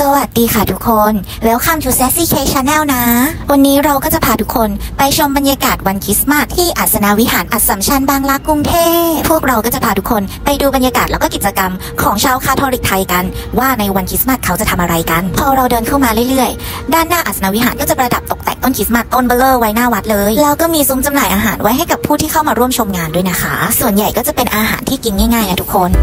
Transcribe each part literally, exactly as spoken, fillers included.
สวัสดีค่ะทุกคน Welcome to Sassy K Channel นะวันนี้เราก็จะพาทุกคนไปชมบรรยากาศวันคริสต์มาสที่อัศนาวิหารอัสสัมชัญบางรักกรุงเทพพวกเราก็จะพาทุกคนไปดูบรรยากาศแล้วก็กิจกรรมของชาวคาทอลิกไทยกันว่าในวันคริสต์มาสเขาจะทำอะไรกันพอเราเดินเข้ามาเรื่อยๆด้านหน้าอัศนาวิหารก็จะประดับตกแต่งต้นคริสต์มาสต้นเบลเลอร์ไว้หน้าวัดเลยแล้วก็มีซุ้มจำหน่ายอาหารไว้ให้กับผู้ที่เข้ามาร่วมชมงานด้วยนะคะส่วนใหญ่ก็จะเป็นอาหารที่กินง่ายๆนะทุกคน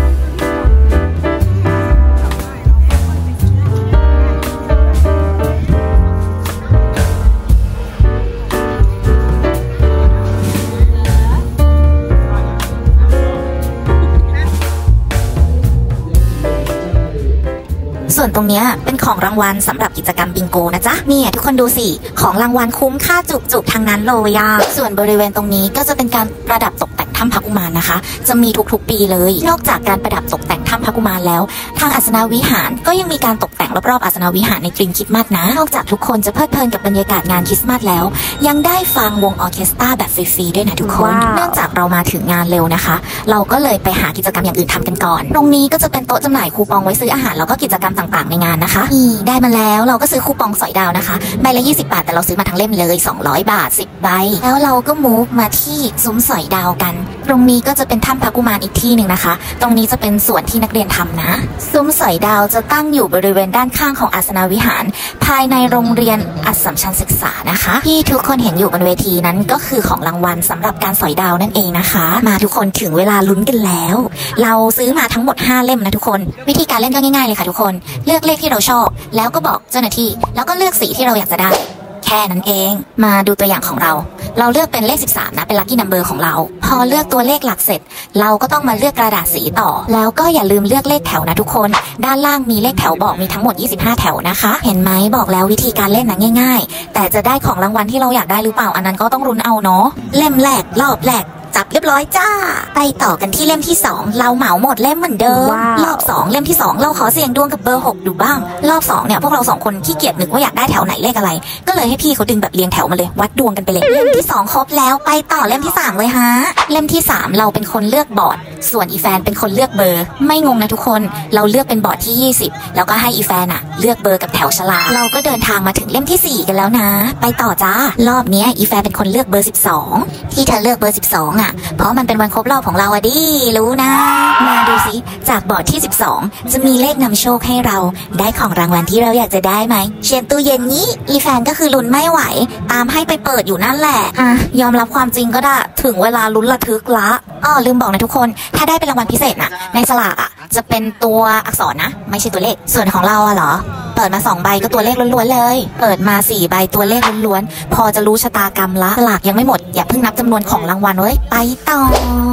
ส่วนตรงนี้เป็นของรางวัลสำหรับกิจกรรมบิงโกนะจ๊ะนี่ทุกคนดูสิของรางวัลคุ้มค่าจุกๆทางนั้นเลยอ่ะส่วนบริเวณตรงนี้ก็จะเป็นการประดับตกแต่งถ้ำพระกุมารนะคะจะมีทุกๆปีเลยนอกจากการประดับตกแต่งถ้ำพระกุมารแล้วทางอัศนาวิหารก็ยังมีการตกแต่งรอบๆอัศนาวิหารในธีมคริสต์มาสนะนอกจากทุกคนจะเพลิดเพลินกับบรรยากาศงานคริสต์มาสแล้วยังได้ฟังวงออร์เคสตราแบบฟรีๆด้วยนะทุกคนเนื่องจากเรามาถึงงานเร็วนะคะเราก็เลยไปหากิจกรรมอย่างอื่นทำกันก่อนตรงนี้ก็จะเป็นโต๊ะจำหน่ายคูปองไว้ซื้ออาหารแล้วก็กิจกรรมต่างๆในงานนะคะนี่ได้มาแล้วเราก็ซื้อคูปองสอยดาวนะคะใบละยี่สิบบาทแต่เราซื้อมาทั้งเล่มเลยสองร้อยบาทสิบใบแล้วเราก็มูฟมาที่ซุ้มสอยดาวกันตรงนี้ก็จะเป็นถ้ำพระกุมารอีกที่หนึ่งนะคะตรงนี้จะเป็นส่วนที่นักเรียนทำนะซุ้มสอยดาวจะตั้งอยู่บริเวณด้านข้างของอัศนาวิหารภายในโรงเรียนอัสสัมชัญศึกษานะคะที่ทุกคนเห็นอยู่บนเวทีนั้นก็คือของรางวัลสำหรับการสอยดาวนั่นเองนะคะมาทุกคนถึงเวลาลุ้นกันแล้วเราซื้อมาทั้งหมดห้าเล่มนะทุกคนวิธีการเล่นก็ง่ายๆเลยค่ะทุกคนเลือกเลขที่เราชอบแล้วก็บอกเจ้าหน้าที่แล้วก็เลือกสีที่เราอยากจะได้แค่นั้นเองมาดูตัวอย่างของเราเราเลือกเป็นเลขสิบสามนะเป็นลัคกี้นัมเบอร์ของเราพอเลือกตัวเลขหลักเสร็จเราก็ต้องมาเลือกกระดาษสีต่อแล้วก็อย่าลืมเลือกเลขแถวนะทุกคนด้านล่างมีเลขแถวบอกมีทั้งหมดยี่สิบห้าแถวนะคะเห็นไหมบอกแล้ววิธีการเล่นนะง่ายๆแต่จะได้ของรางวัลที่เราอยากได้หรือเปล่าอันนั้นก็ต้องรุ้นเอาเนาะเล่มแรกรอบแรกจับเรียบร้อยจ้าไปต่อกันที่เล่มที่สองเราเหมาหมดเล่มเหมือนเดิม wow. รอบสองเล่มที่สองเราขอเสี่ยงดวงกับเบอร์หกดูบ้างรอบสองเนี่ยพวกเราสองคนขี้เกียจนึกว่าอยากได้แถวไหนเลขอะไรก็เลยให้พี่เขาดึงแบบเรียงแถวมาเลยวัดดวงกันไปเลย เล่มที่สองครบแล้วไปต่อเล่มที่สามเลยฮะเล่มที่สามเราเป็นคนเลือกบอร์ดส่วนอีแฟนเป็นคนเลือกเบอร์ไม่งงนะทุกคนเราเลือกเป็นบอร์ดที่ยี่สิบแล้วก็ให้อีแฟนอะเลือกเบอร์กับแถวฉลากเราก็เดินทางมาถึงเล่มที่สี่กันแล้วนะไปต่อจ้ารอบนี้อีแฟนเป็นคนเลือกเบอร์สิบสองที่เธอเลือกเบอร์สิบสองอะเพราะมันเป็นวันครบรอบของเราอะดิรู้นะมาดูสิจากบอร์ดที่สิบสองจะมีเลขนำโชคให้เราได้ของรางวัลที่เราอยากจะได้ไหมเช่นตู้เย็นนี้อีแฟนก็คือลุ้นไม่ไหวตามให้ไปเปิดอยู่นั่นแหละอ่ะยอมรับความจริงก็ได้ถึงเวลาลุ้นระทึกละอ้อลืมบอกนะทุกคนถ้าได้เป็นรางวัลพิเศษนะในสลากอะจะเป็นตัวอักษรนะไม่ใช่ตัวเลขส่วนของเราอะเหรอเปิดมาสองใบก็ตัวเลขล้วนๆเลยเปิดมาสี่ใบตัวเลขล้วนๆพอจะรู้ชะตากรรมละสลากยังไม่หมดอย่าเพิ่งนับจำนวนของรางวัลเว้ยไปต่อ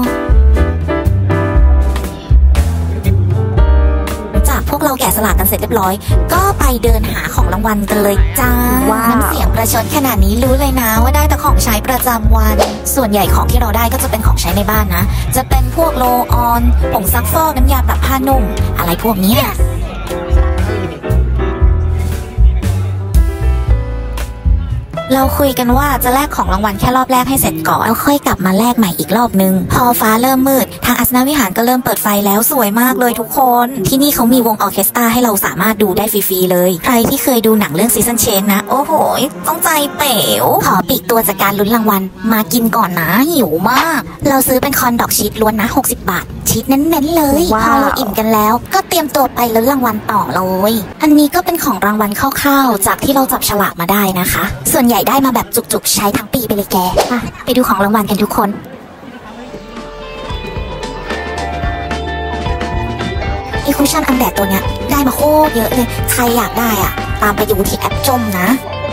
พวกเราแกะสลากกันเสร็จเรียบร้อยก็ไปเดินหาของรางวัลกันเลยจ้าน้ำเสียงประชดขนาดนี้รู้เลยนะว่าได้แต่ของใช้ประจำวันส่วนใหญ่ของที่เราได้ก็จะเป็นของใช้ในบ้านนะจะเป็นพวกโลออนผงซักฟอกน้ำยาปรับผ้านุ่มอะไรพวกนี้เราคุยกันว่าจะแลกของรางวัลแค่รอบแรกให้เสร็จก่อนแล้วค่อยกลับมาแลกใหม่อีกรอบนึงพอฟ้าเริ่มมืดทางอัศนาวิหารก็เริ่มเปิดไฟแล้วสวยมากเลยทุกคนที่นี่เขามีวงออร์เคสตราให้เราสามารถดูได้ฟรีๆเลยใครที่เคยดูหนังเรื่องซีซันเชนนะโอ้โหต้องใจเป๋วขอปีกตัวจากการลุ้นรางวัลมากินก่อนนะหิวมากเราซื้อเป็นคอนดอกชีสล้วนนะหกสิบบาทชีสเน้นๆเลย wow. พอเราอิ่มกันแล้วก็เตรียมตัวไปลุ้นรางวัลต่อเลยอันนี้ก็เป็นของรางวัลคร่าวๆจากที่เราจับฉลากมาได้นะคะส่วนใหญ่ได้มาแบบจุกๆใช้ทั้งปีไปเลยแกไปดูของรางวัลกันทุกคนอีคุชชั่นอันแดดตัวเนี้ยได้มาโคตรเยอะเลยใครอยากได้อ่ะตามไปดูที่แอปจมนะ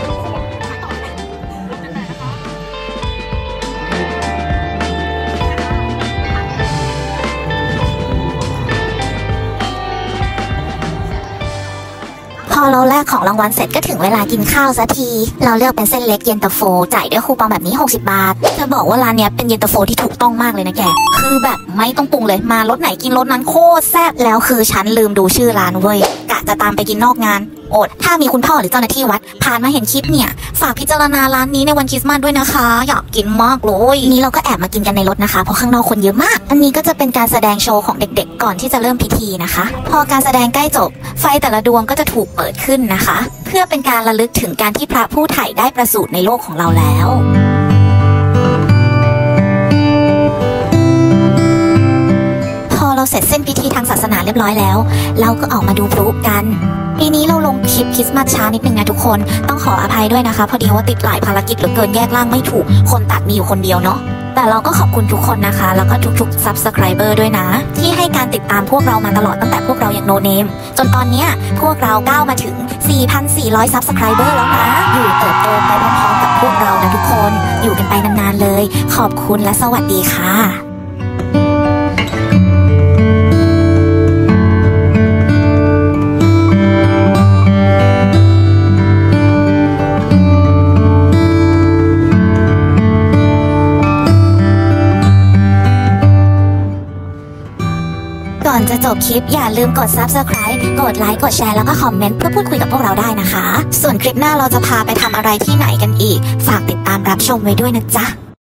พอเราแลกของรางวัลเสร็จก็ถึงเวลากินข้าวสักทีเราเลือกเป็นเส้นเล็กเย็นตาโฟจ่ายด้วยคูปองแบบนี้หกสิบบาทจะบอกว่าร้านนี้เป็นเย็นตาโฟที่ถูกต้องมากเลยนะแกคือแบบไม่ต้องปรุงเลยมารสไหนกินรสนั้นโคตรแซ่บแล้วคือฉันลืมดูชื่อร้านเว้ยกะจะตามไปกินนอกงานอดถ้ามีคุณพ่อหรือเจ้าหน้าที่วัดผ่านมาเห็นคลิปเนี่ยฝากพิจารณาร้านนี้ในวันคริสต์มาสด้วยนะคะอยากกินมากเลยนี่เราก็แอบมากินกันในรถนะคะเพราะข้างนอกคนเยอะมากอันนี้ก็จะเป็นการแสดงโชว์ของเด็กๆก่อนที่จะเริ่มพิธีนะคะพอการแสดงใกล้จบไฟแต่ละดวงก็จะถูกเปิดขึ้นนะคะเพื่อเป็นการระลึกถึงการที่พระผู้ไถ่ได้ประสูติในโลกของเราแล้วเราเสร็จสิ้นพิธีทางศาสนาเรียบร้อยแล้วเราก็ออกมาดูพลุกันปีนี้เราลงคลิปคริสต์มาสช้านิดนึงนะทุกคนต้องขออภัยด้วยนะคะพอดีว่าติดหลายภารกิจเหลือเกินแยกร่างไม่ถูกคนตัดมีอยู่คนเดียวเนาะแต่เราก็ขอบคุณทุกคนนะคะแล้วก็ทุกๆ Subscriber ด้วยนะที่ให้การติดตามพวกเรามาตลอดตั้งแต่พวกเรายังโนเนมจนตอนเนี้ยพวกเราก้าวมาถึง สี่พันสี่ร้อย Subscriber แล้วนะอยู่เติบโตไปพร้อมๆกับพวกเรานะทุกคนอยู่กันไปนานๆเลยขอบคุณและสวัสดีค่ะก่อนจะจบคลิปอย่าลืมกด Subscribe กดไลค์กดแชร์แล้วก็คอมเมนต์เพื่อพูดคุยกับพวกเราได้นะคะส่วนคลิปหน้าเราจะพาไปทำอะไรที่ไหนกันอีกฝากติดตามรับชมไว้ด้วยนะจ๊ะ